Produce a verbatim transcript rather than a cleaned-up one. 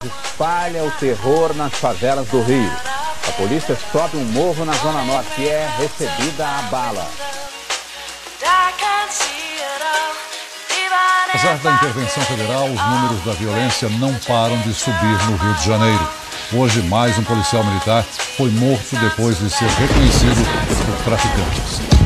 espalha o terror nas favelas do Rio. A polícia sobe um morro na Zona Norte e é recebida a bala. Apesar da intervenção federal, os números da violência não param de subir no Rio de Janeiro. Hoje, mais um policial militar foi morto depois de ser reconhecido por traficantes.